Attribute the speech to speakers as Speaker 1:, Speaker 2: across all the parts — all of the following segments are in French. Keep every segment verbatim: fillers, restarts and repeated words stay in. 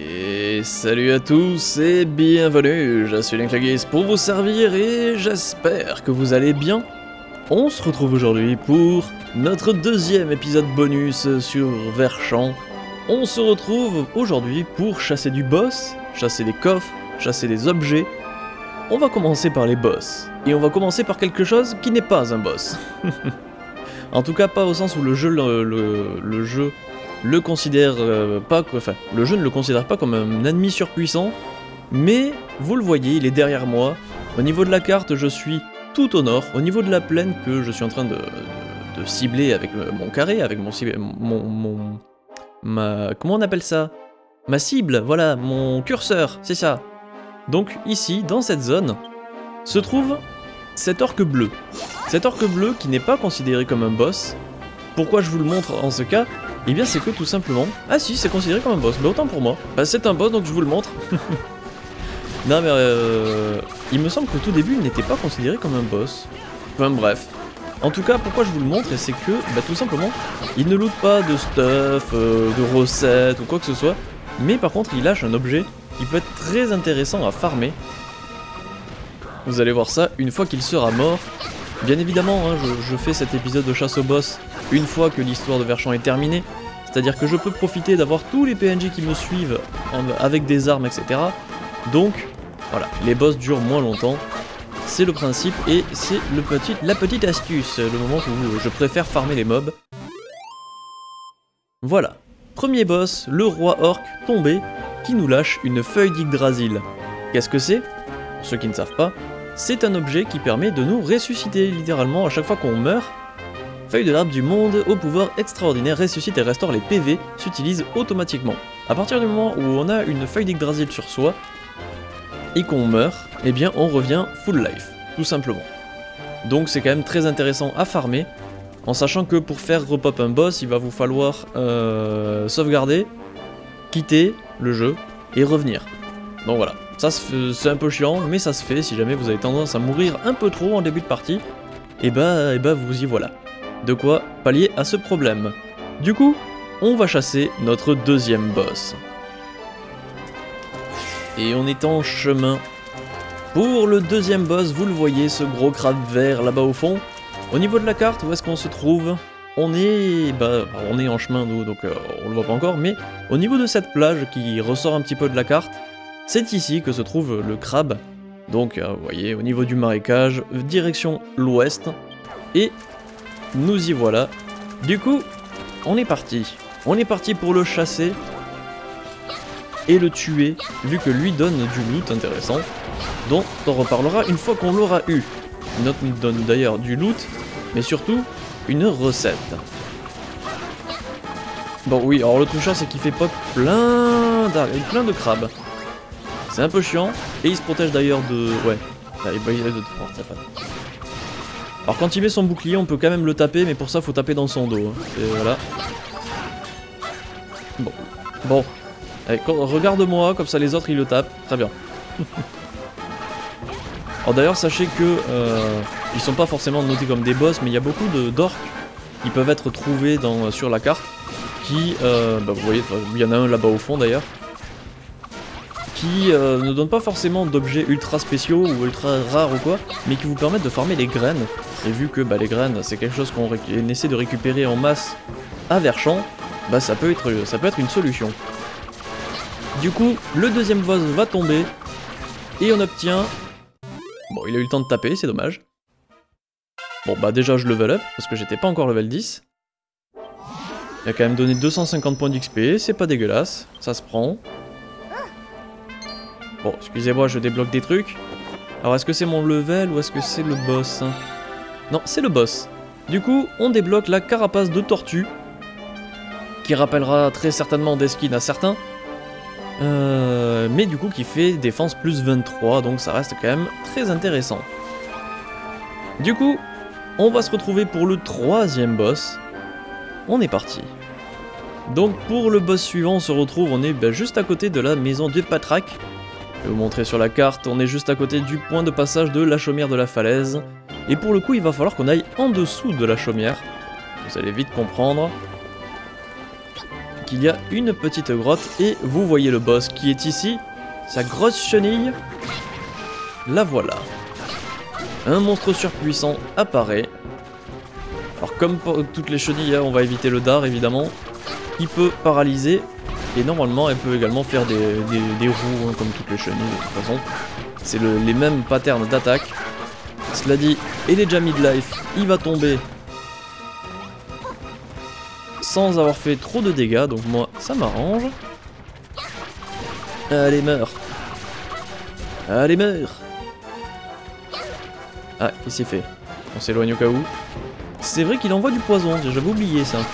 Speaker 1: Et salut à tous et bienvenue, je suis Linklegeese pour vous servir et j'espère que vous allez bien. On se retrouve aujourd'hui pour notre deuxième épisode bonus sur Verschamp. On se retrouve aujourd'hui pour chasser du boss, chasser des coffres, chasser des objets. On va commencer par les boss, et on va commencer par quelque chose qui n'est pas un boss. En tout cas pas au sens où le jeu le, le, le jeu le considère euh, pas, enfin, le jeu ne le considère pas comme un ennemi surpuissant, mais vous le voyez, il est derrière moi. Au niveau de la carte, je suis tout au nord, au niveau de la plaine que je suis en train de, de, de cibler avec mon carré, avec mon cible, mon, mon, ma, comment on appelle ça? Ma cible, voilà, mon curseur, c'est ça. Donc ici, dans cette zone, se trouve cet orque bleu. Cet orque bleu qui n'est pas considéré comme un boss. Pourquoi je vous le montre en ce cas? Eh bien c'est que tout simplement... Ah si, c'est considéré comme un boss, mais autant pour moi. Bah c'est un boss donc je vous le montre. Non mais euh... il me semble qu'au tout début il n'était pas considéré comme un boss. Enfin bref. En tout cas pourquoi je vous le montre, c'est que, bah tout simplement, il ne loot pas de stuff, euh, de recettes ou quoi que ce soit. Mais par contre il lâche un objet qui peut être très intéressant à farmer. Vous allez voir ça une fois qu'il sera mort. Bien évidemment, hein, je, je fais cet épisode de chasse au boss une fois que l'histoire de Verschamp est terminée, c'est-à-dire que je peux profiter d'avoir tous les P N J qui me suivent en, avec des armes, et cetera. Donc, voilà, les boss durent moins longtemps, c'est le principe et c'est le petit, la petite astuce, le moment où je préfère farmer les mobs. Voilà, premier boss, le roi orc tombé, qui nous lâche une feuille d'Yggdrasil. Qu'est-ce que c'est? Pour ceux qui ne savent pas, c'est un objet qui permet de nous ressusciter, littéralement, à chaque fois qu'on meurt. Feuille de l'arbre du monde, au pouvoir extraordinaire, ressuscite et restaure les P V, s'utilise automatiquement. À partir du moment où on a une feuille d'Yggdrasil sur soi, et qu'on meurt, eh bien on revient full life, tout simplement. Donc c'est quand même très intéressant à farmer, en sachant que pour faire repop un boss, il va vous falloir euh, sauvegarder, quitter le jeu, et revenir. Donc voilà. Ça c'est un peu chiant, mais ça se fait si jamais vous avez tendance à mourir un peu trop en début de partie. Et bah, et bah vous y voilà. De quoi pallier à ce problème. Du coup, on va chasser notre deuxième boss. Et on est en chemin. Pour le deuxième boss, vous le voyez, ce gros crabe vert là-bas au fond. Au niveau de la carte, où est-ce qu'on se trouve? On est... bah, on est en chemin nous, donc euh, on le voit pas encore, mais au niveau de cette plage qui ressort un petit peu de la carte, c'est ici que se trouve le crabe, donc euh, vous voyez au niveau du marécage, direction l'ouest, et nous y voilà. Du coup, on est parti, on est parti pour le chasser, et le tuer, vu que lui donne du loot intéressant, dont on reparlera une fois qu'on l'aura eu. Une autre nous donne d'ailleurs du loot, mais surtout une recette. Bon oui, alors le truchard c'est qu'il fait pop plein d'arrêts, plein de crabes. C'est un peu chiant, et il se protège d'ailleurs de... ouais, il a de... Alors quand il met son bouclier, on peut quand même le taper, mais pour ça faut taper dans son dos. Hein. Et voilà. Bon, bon. Allez, regarde-moi, comme ça les autres ils le tapent. Très bien. Alors d'ailleurs sachez que euh, ils sont pas forcément notés comme des boss, mais il y a beaucoup d'orques qui peuvent être trouvés dans, sur la carte, qui, euh, bah, vous voyez, il y en a un là-bas au fond d'ailleurs, qui euh, ne donnent pas forcément d'objets ultra spéciaux ou ultra rares ou quoi, mais qui vous permettent de farmer les graines. Et vu que bah, les graines c'est quelque chose qu'on essaie de récupérer en masse à Verschamp, bah ça peut être, ça peut être une solution. Du coup, le deuxième boss va tomber, et on obtient... Bon, il a eu le temps de taper, c'est dommage. Bon bah déjà je level up, parce que j'étais pas encore level dix. Il a quand même donné deux cent cinquante points d'X P, c'est pas dégueulasse, ça se prend. Bon, excusez-moi, je débloque des trucs. Alors, est-ce que c'est mon level ou est-ce que c'est le boss? Non, c'est le boss. Du coup, on débloque la carapace de tortue, qui rappellera très certainement des skins à certains. Euh, mais du coup, qui fait défense plus vingt-trois, donc ça reste quand même très intéressant. Du coup, on va se retrouver pour le troisième boss. On est parti. Donc, pour le boss suivant, on se retrouve, on est ben, juste à côté de la maison de Patrak. Je vais vous montrer sur la carte, on est juste à côté du point de passage de la chaumière de la falaise. Et pour le coup, il va falloir qu'on aille en dessous de la chaumière. Vous allez vite comprendre. qu'il y a une petite grotte et vous voyez le boss qui est ici, sa grosse chenille. La voilà. Un monstre surpuissant apparaît. Alors comme pour toutes les chenilles, on va éviter le dard évidemment, qui peut paralyser. Et normalement, elle peut également faire des, des, des roues, hein, comme toutes les chenilles de toute façon. C'est le, les mêmes patterns d'attaque. Cela dit, il est déjà mid-life, il va tomber sans avoir fait trop de dégâts, donc moi, ça m'arrange. Allez, meurs. Allez, meurs. Ah, il s'est fait. On s'éloigne au cas où. C'est vrai qu'il envoie du poison, j'avais oublié ça.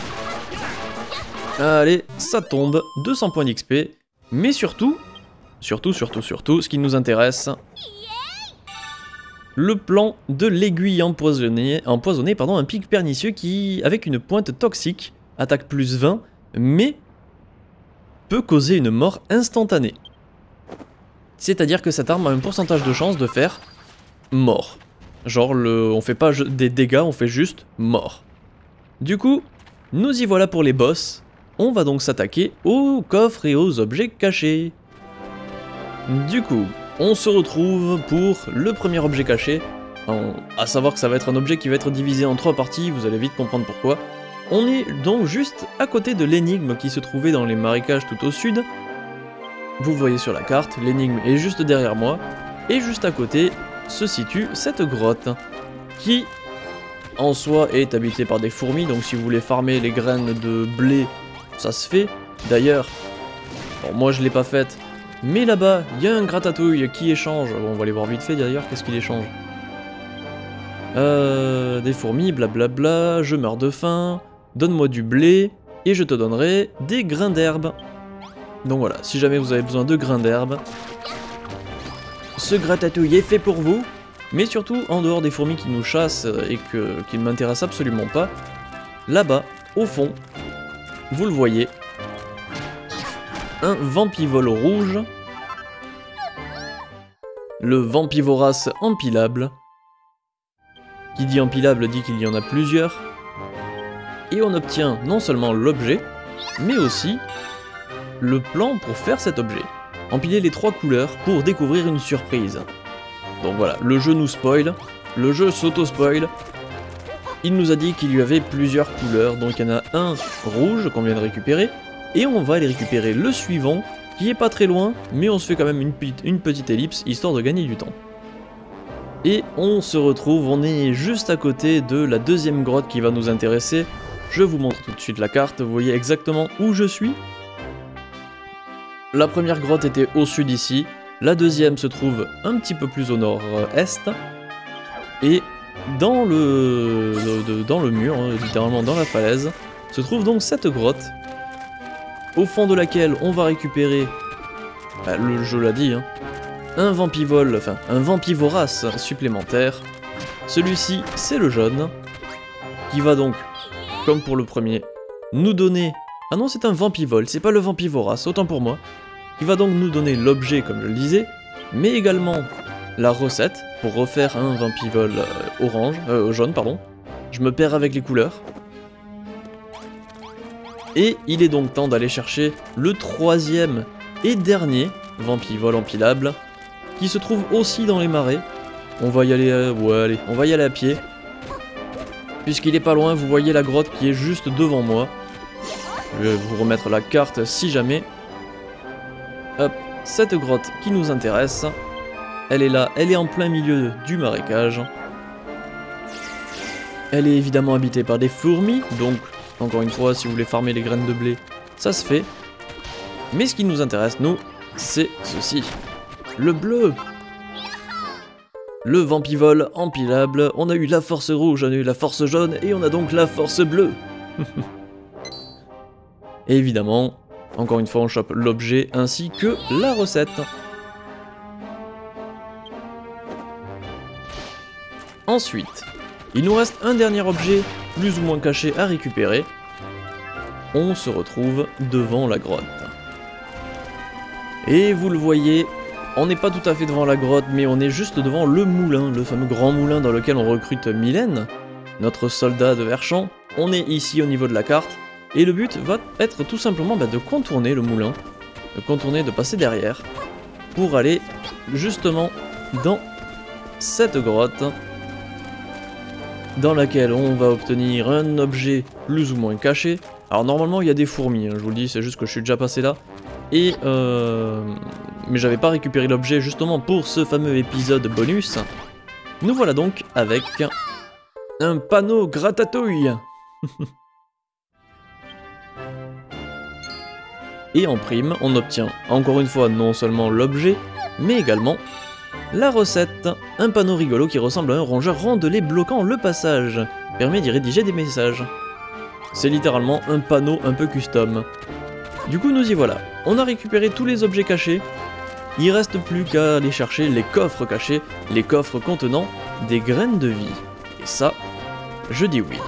Speaker 1: Allez, ça tombe, deux cents points d'X P, mais surtout, surtout, surtout, surtout, ce qui nous intéresse, le plan de l'aiguille empoisonnée, empoisonnée pardon, un pic pernicieux qui, avec une pointe toxique, attaque plus vingt, mais peut causer une mort instantanée. C'est-à-dire que cette arme a un pourcentage de chance de faire mort. Genre, le, on fait pas des dégâts, on fait juste mort. Du coup, nous y voilà pour les boss. On va donc s'attaquer aux coffres et aux objets cachés. Du coup, on se retrouve pour le premier objet caché. On, à savoir que ça va être un objet qui va être divisé en trois parties, vous allez vite comprendre pourquoi. On est donc juste à côté de l'énigme qui se trouvait dans les marécages tout au sud. Vous le voyez sur la carte, l'énigme est juste derrière moi. Et juste à côté se situe cette grotte qui, en soi, est habitée par des fourmis. Donc si vous voulez farmer les graines de blé, ça se fait. D'ailleurs, bon, moi je l'ai pas faite, mais là-bas, il y a un gratatouille qui échange. Bon, on va aller voir vite fait d'ailleurs, qu'est-ce qu'il échange. Euh, des fourmis, blablabla, je meurs de faim, donne-moi du blé, et je te donnerai des grains d'herbe. Donc voilà, si jamais vous avez besoin de grains d'herbe, ce gratatouille est fait pour vous, mais surtout, en dehors des fourmis qui nous chassent et que, qui ne m'intéressent absolument pas, là-bas, au fond, vous le voyez, un vampivore rouge, le vampivorace empilable. Qui dit empilable dit qu'il y en a plusieurs, et on obtient non seulement l'objet, mais aussi le plan pour faire cet objet. Empiler les trois couleurs pour découvrir une surprise. Donc voilà, le jeu nous spoil, le jeu s'auto-spoil. Il nous a dit qu'il y avait plusieurs couleurs, donc il y en a un rouge qu'on vient de récupérer, et on va aller récupérer le suivant, qui est pas très loin, mais on se fait quand même une, une petite ellipse, histoire de gagner du temps. Et on se retrouve, on est juste à côté de la deuxième grotte qui va nous intéresser. Je vous montre tout de suite la carte, vous voyez exactement où je suis. La première grotte était au sud ici, la deuxième se trouve un petit peu plus au nord-est, et dans le, de, dans le mur, hein, littéralement dans la falaise, se trouve donc cette grotte, au fond de laquelle on va récupérer, bah, le jeu l'a dit, hein, un vampivole, enfin un vampivorace supplémentaire. Celui-ci, c'est le jaune, qui va donc, comme pour le premier, nous donner... Ah non, c'est un vampivole, c'est pas le vampivorace, autant pour moi. Qui va donc nous donner l'objet, comme je le disais, mais également la recette pour refaire un vampivole euh, orange, euh, jaune, pardon. Je me perds avec les couleurs. Et il est donc temps d'aller chercher le troisième et dernier vampivole empilable, qui se trouve aussi dans les marais. On va y aller, euh, ouais, allez, on va y aller à pied. Puisqu'il est pas loin, vous voyez la grotte qui est juste devant moi. Je vais vous remettre la carte si jamais. Hop, cette grotte qui nous intéresse, elle est là, elle est en plein milieu du marécage. Elle est évidemment habitée par des fourmis, donc, encore une fois, si vous voulez farmer les graines de blé, ça se fait. Mais ce qui nous intéresse, nous, c'est ceci. Le bleu. Le vampivole empilable, on a eu la force rouge, on a eu la force jaune, et on a donc la force bleue. Et évidemment, encore une fois, on chope l'objet ainsi que la recette. Ensuite, il nous reste un dernier objet, plus ou moins caché, à récupérer. On se retrouve devant la grotte. Et vous le voyez, on n'est pas tout à fait devant la grotte, mais on est juste devant le moulin, le fameux grand moulin dans lequel on recrute Mylène, notre soldat de Verchamp. On est ici au niveau de la carte. Et le but va être tout simplement bah, de contourner le moulin, de contourner, de passer derrière, pour aller justement dans cette grotte, dans laquelle on va obtenir un objet plus ou moins caché. Alors normalement il y a des fourmis, hein, je vous le dis, c'est juste que je suis déjà passé là. Et euh... mais j'avais pas récupéré l'objet justement pour ce fameux épisode bonus. Nous voilà donc avec un panneau gratatouille. Et en prime, on obtient encore une fois non seulement l'objet, mais également la recette. Un panneau rigolo qui ressemble à un rongeur rondelé bloquant le passage. Permet d'y rédiger des messages. C'est littéralement un panneau un peu custom. Du coup nous y voilà. On a récupéré tous les objets cachés. Il reste plus qu'à aller chercher les coffres cachés, les coffres contenant des graines de vie. Et ça, je dis oui.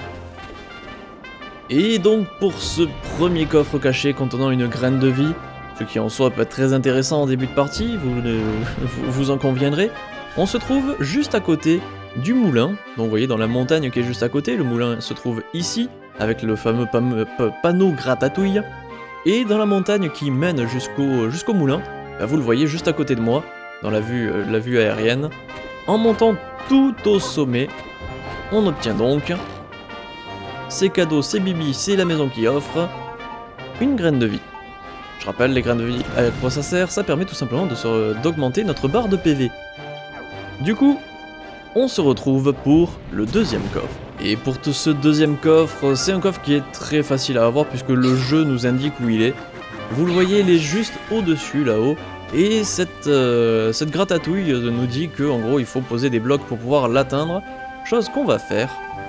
Speaker 1: Et donc pour ce premier coffre caché contenant une graine de vie, ce qui en soi peut être très intéressant en début de partie, vous, euh, vous en conviendrez, on se trouve juste à côté du moulin. Donc vous voyez dans la montagne qui est juste à côté, le moulin se trouve ici, avec le fameux pam panneau gratatouille. Et dans la montagne qui mène jusqu'au jusqu'au moulin, bah vous le voyez juste à côté de moi, dans la vue, euh, la vue aérienne. En montant tout au sommet, on obtient donc... C'est cadeau, c'est Bibi, c'est la maison qui offre une graine de vie. Je rappelle, les graines de vie, à quoi ça sert? Ça permet tout simplement d'augmenter notre barre de P V. Du coup, on se retrouve pour le deuxième coffre. Et pour tout ce deuxième coffre, c'est un coffre qui est très facile à avoir puisque le jeu nous indique où il est. Vous le voyez, il est juste au-dessus, là-haut. Et cette, euh, cette gratatouille nous dit qu'en gros, il faut poser des blocs pour pouvoir l'atteindre. Chose qu'on va faire.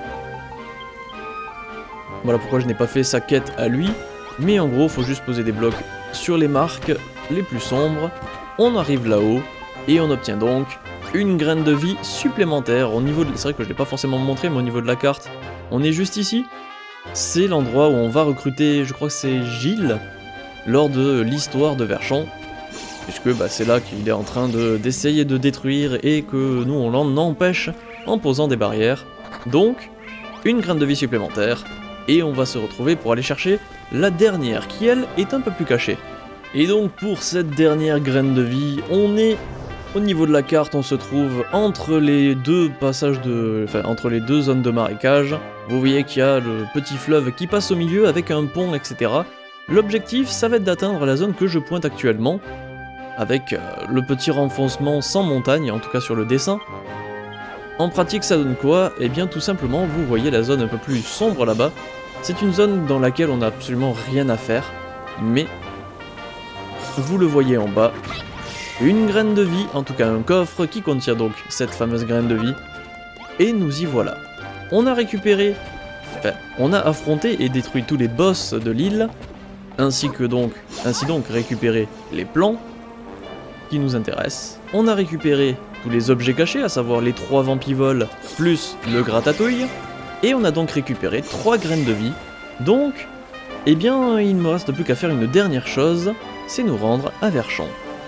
Speaker 1: Voilà pourquoi je n'ai pas fait sa quête à lui, mais en gros, il faut juste poser des blocs sur les marques les plus sombres. On arrive là-haut, et on obtient donc une graine de vie supplémentaire. Au niveau de... C'est vrai que je ne l'ai pas forcément montré, mais au niveau de la carte, on est juste ici. C'est l'endroit où on va recruter, je crois que c'est Gilles, lors de l'histoire de Verchamp, puisque bah, c'est là qu'il est en train d'essayer de, de détruire, et que nous, on l'en empêche en posant des barrières. Donc, une graine de vie supplémentaire. Et on va se retrouver pour aller chercher la dernière, qui elle est un peu plus cachée. Et donc pour cette dernière graine de vie, on est au niveau de la carte, on se trouve entre les deux passages de... Enfin, entre les deux zones de marécage. Vous voyez qu'il y a le petit fleuve qui passe au milieu avec un pont, et cetera. L'objectif, ça va être d'atteindre la zone que je pointe actuellement, avec euh, le petit renfoncement sans montagne, en tout cas sur le dessin. En pratique, ça donne quoi? Eh bien, tout simplement, vous voyez la zone un peu plus sombre là-bas. C'est une zone dans laquelle on n'a absolument rien à faire, mais vous le voyez en bas, une graine de vie, en tout cas un coffre qui contient donc cette fameuse graine de vie, et nous y voilà. On a récupéré, enfin, on a affronté et détruit tous les boss de l'île, ainsi que donc, ainsi donc récupéré les plans qui nous intéressent. On a récupéré tous les objets cachés, à savoir les trois vampivoles plus le gratatouille, et on a donc récupéré trois graines de vie. Donc, eh bien, il ne me reste plus qu'à faire une dernière chose, c'est nous rendre à Verchamp.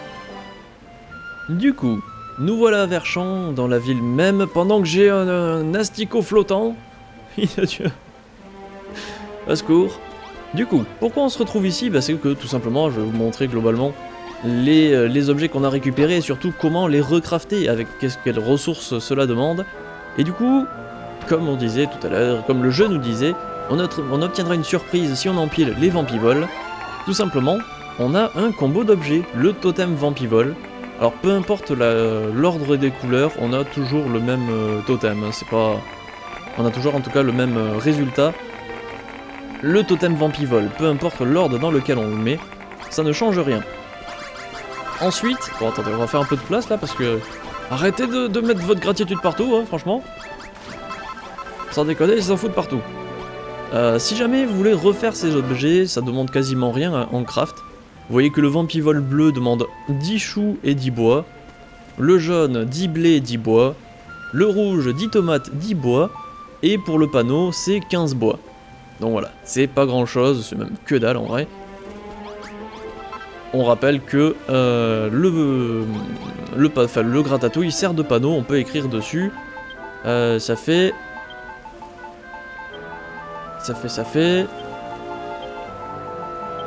Speaker 1: Du coup, nous voilà à Verchamp, dans la ville même, pendant que j'ai un, un asticot flottant. Dieu. Au secours. Du coup, pourquoi on se retrouve ici? Bah, c'est que tout simplement, je vais vous montrer globalement Les, les objets qu'on a récupérés et surtout comment les recrafter, avec qu'est-ce quelles ressources cela demande. Et du coup, comme on disait tout à l'heure, comme le jeu nous disait, on, on obtiendra une surprise si on empile les vampivoles. Tout simplement, on a un combo d'objets, le totem vampivole. Alors peu importe l'ordre des couleurs, on a toujours le même euh, totem, hein, c'est pas... On a toujours en tout cas le même euh, résultat. Le totem vampivole, peu importe l'ordre dans lequel on le met, ça ne change rien. Ensuite, bon attendez, on va faire un peu de place là parce que... Arrêtez de, de mettre votre gratitude partout, hein, franchement. Sans déconner, ils s'en foutent partout. Euh, si jamais vous voulez refaire ces objets, ça demande quasiment rien hein, en craft. Vous voyez que le vampivole bleu demande dix choux et dix bois. Le jaune, dix blés et dix bois. Le rouge, dix tomates, dix bois. Et pour le panneau, c'est quinze bois. Donc voilà, c'est pas grand chose, c'est même que dalle en vrai. On rappelle que euh, le, le, enfin, le gratatouille sert de panneau, on peut écrire dessus. Euh, ça fait... Ça fait, ça fait...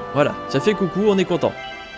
Speaker 1: Voilà, ça fait coucou, on est content.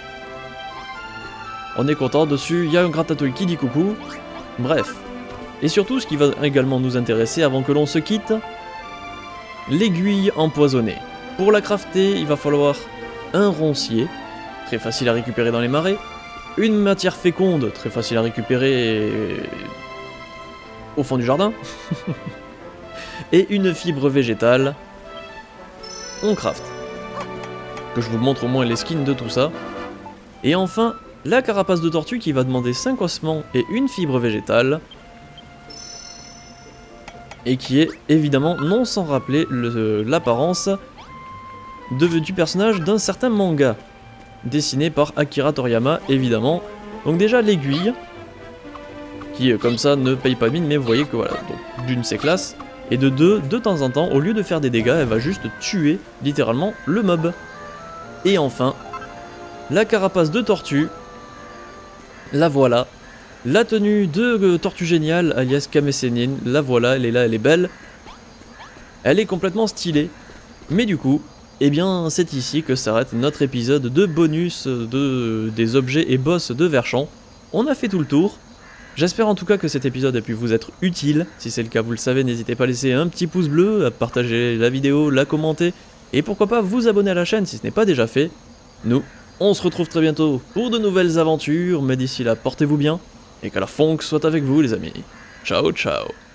Speaker 1: On est content, dessus, il y a un Gratatouille qui dit coucou. Bref. Et surtout, ce qui va également nous intéresser avant que l'on se quitte, l'aiguille empoisonnée. Pour la crafter, il va falloir un roncier, très facile à récupérer dans les marais, une matière féconde, très facile à récupérer au fond du jardin, et une fibre végétale. On craft. Que je vous montre au moins les skins de tout ça. Et enfin, la carapace de tortue qui va demander cinq ossements et une fibre végétale. Et qui est évidemment non sans rappeler l'apparence du personnage d'un certain manga. Dessiné par Akira Toriyama, évidemment. Donc déjà l'aiguille, qui comme ça ne paye pas mine, mais vous voyez que voilà, donc d'une c'est classe. Et de deux, de temps en temps, au lieu de faire des dégâts, elle va juste tuer littéralement le mob. Et enfin, la carapace de tortue, la voilà. La tenue de euh, Tortue Géniale, alias Kame Sennin, la voilà, elle est là, elle est belle. Elle est complètement stylée. Mais du coup, eh bien, c'est ici que s'arrête notre épisode de bonus de, des objets et boss de Verschamp. On a fait tout le tour. J'espère en tout cas que cet épisode a pu vous être utile. Si c'est le cas, vous le savez, n'hésitez pas à laisser un petit pouce bleu, à partager la vidéo, la commenter, et pourquoi pas vous abonner à la chaîne si ce n'est pas déjà fait. Nous, on se retrouve très bientôt pour de nouvelles aventures, mais d'ici là, portez-vous bien, et que la funk soit avec vous les amis. Ciao ciao.